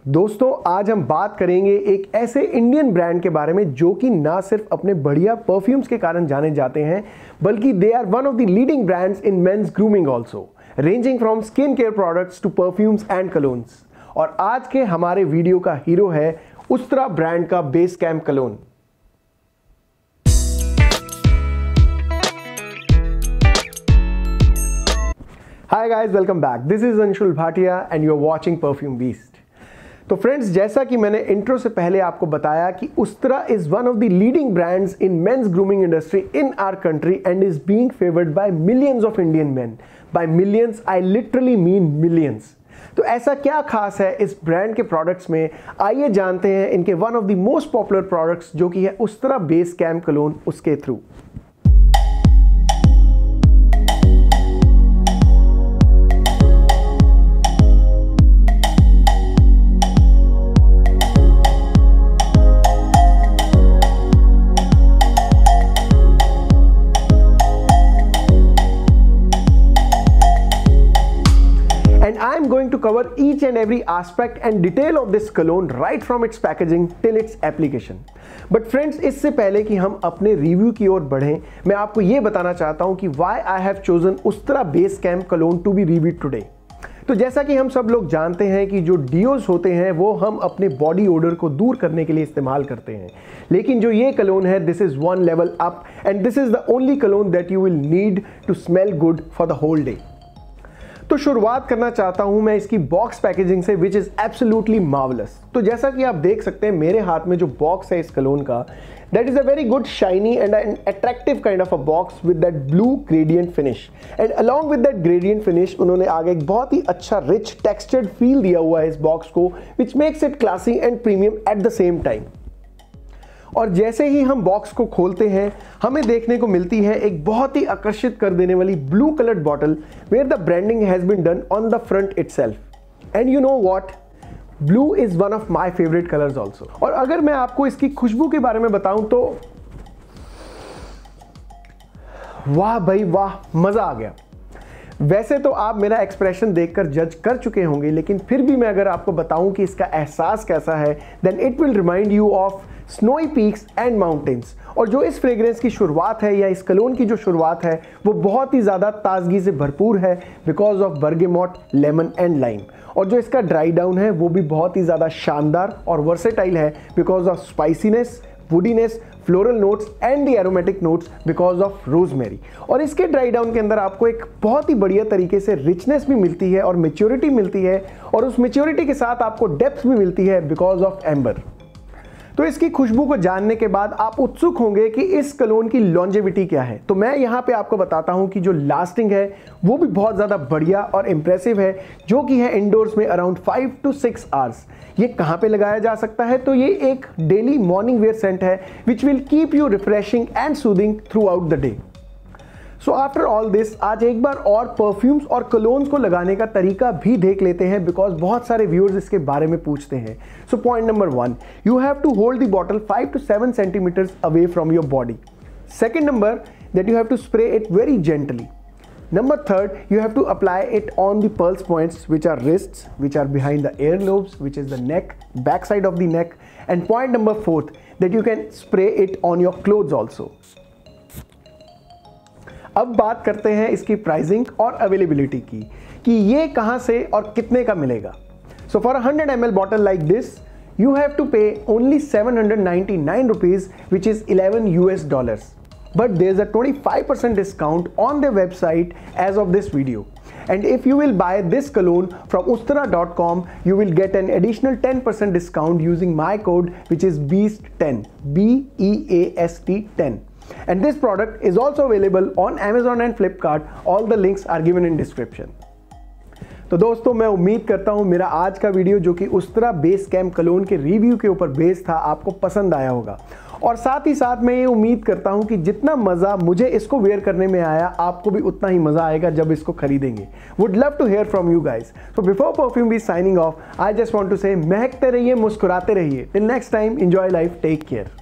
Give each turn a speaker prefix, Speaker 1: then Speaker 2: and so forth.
Speaker 1: दोस्तों आज हम बात करेंगे एक ऐसे इंडियन ब्रांड के बारे में जो कि ना सिर्फ अपने बढ़िया परफ्यूम्स के कारण जाने जाते हैं बल्कि they are one of the leading brands in men's grooming also, ranging from skin care products to perfumes and colognes. और आज के हमारे वीडियो का हीरो है उस्त्रा ब्रांड का base camp cologne. Hi guys, welcome back. This is Anshul Bhatia and you are watching Perfume Beast. तो friends, जैसा कि मैंने इंट्रो से पहले आपको बताया कि Ustraa is one of the leading brands in men's grooming industry in our country and is being favoured by millions of Indian men. By millions I literally mean millions. तो ऐसा क्या खास है इस ब्रांड के प्रोडक्ट्स में, आइए जानते हैं इनके one of the most popular products जो कि है उस्त्रा बेस कैंप कलोन, उसके through. And I am going to cover each and every aspect and detail of this cologne right from its packaging till its application. But friends, इससे पहले कि हम अपने review की ओर बढ़ें, मैं आपको ये बताना चाहता हूँ कि why I have chosen Ustraa base camp cologne to be reviewed today. तो जैसा कि हम सब लोग जानते हैं कि जो डियोज होते हैं वो हम अपने बॉडी ओडर को दूर करने के लिए इस्तेमाल करते हैं, लेकिन जो ये कलोन है this is one level up and this is the only cologne that you will need to smell good for the whole day. तो शुरुआत करना चाहता हूं मैं इसकी बॉक्स पैकेजिंग से, विच इज एब्सोल्युटली मार्वलस। तो जैसा कि आप देख सकते हैं मेरे हाथ में जो बॉक्स है इस कलोन का, that is a very good shiny and an attractive kind of a box with that blue gradient finish and along with that gradient finish उन्होंने आगे एक बहुत ही अच्छा रिच टेक्सचर्ड फील दिया हुआ है इस बॉक्स को, which makes it classy and premium at the same time. और जैसे ही हम बॉक्स को खोलते हैं हमें देखने को मिलती है एक बहुत ही आकर्षित कर देने वाली blue coloured bottle where the branding has been done on the front itself. And you know what, blue is one of my favourite colours also. और अगर मैं आपको इसकी खुशबू के बारे में बताऊं तो वाह भाई वाह, मजा आ गया। वैसे तो आप मेरा एक्सप्रेशन देखकर जज कर चुके होंगे, लेकिन फिर भी मैं अगर आपको बताऊं कि इसका एहसास कैसा है, then it will remind you of snowy peaks and mountains. और जो इस फ्रेग्रेंस की शुरुआत है या इस कलोन की जो शुरुआत है वो बहुत ही ज़्यादा ताजगी से भरपूर है because of bergamot, lemon and lime. और जो इसका ड्राई डाउन है वो भी बहुत ही ज़्यादा शानदार और वर्सेटाइल है because of spiciness, woodiness, floral notes and the aromatic notes because of rosemary. और इसके ड्राई डाउन के अंदर आपको एक बहुत ही बढ़िया तरीके से रिचनेस भी मिलती है और मेच्योरिटी मिलती है, और उस मेच्योरिटी के साथ आपको डेप्थ भी मिलती है बिकॉज ऑफ एम्बर। तो इसकी खुशबू को जानने के बाद आप उत्सुक होंगे कि इस कलोन की लॉन्जेविटी क्या है। तो मैं यहाँ पे आपको बताता हूँ कि जो लास्टिंग है वो भी बहुत ज़्यादा बढ़िया और इम्प्रेसिव है, जो कि है इंडोर्स में अराउंड 5 to 6 आवर्स। ये कहाँ पे लगाया जा सकता है, तो ये एक डेली मॉर्निंग वेयर सेंट है which will keep you refreshing and soothing throughout the day. So after all this, आज एक बार और परफ्यूम्स और कलोन्स को लगाने का तरीका भी देख लेते हैं बिकॉज बहुत सारे व्यूअर्स इसके बारे में पूछते हैं। So point number 1, you have to hold the bottle 5 to 7 centimetres away from your body. Second number, that you have to spray it very gently. Number 3, you have to apply it on the pulse points, which are wrists, which are behind the earlobes, which is the neck, back side of the neck. And point number 4, that you can spray it on your clothes also. अब बात करते हैं इसकी pricing और availability की कि ये कहाँ से और कितने का मिलेगा। So for a 100 ml bottle like this, you have to pay only 799 rupees, which is $11. But there's a 25% discount on their website as of this video. And if you will buy this cologne from ustra.com, you will get an additional 10% discount using my code, which is BEAST10, BEAST 10. And this product is also available on Amazon and Flipkart. All the links are given in description. तो दोस्तों, मैं उम्मीद करता हूँ मेरा आज का video जो कि उस्त्रा बेस कैंप कलोन के रिव्यू के ऊपर बेस्ड था आपको पसंद आया होगा। और साथ ही साथ मैं ये उम्मीद करता हूँ कि जितना मज़ा मुझे इसको वेयर करने में आया आपको भी उतना ही मज़ा आएगा जब इसको खरीदेंगे। Would love to hear from you guys. So before perfume be signing off, I just want to say महकते रहिए, मुस्कुराते रहिए। Till next time, enjoy life, take care.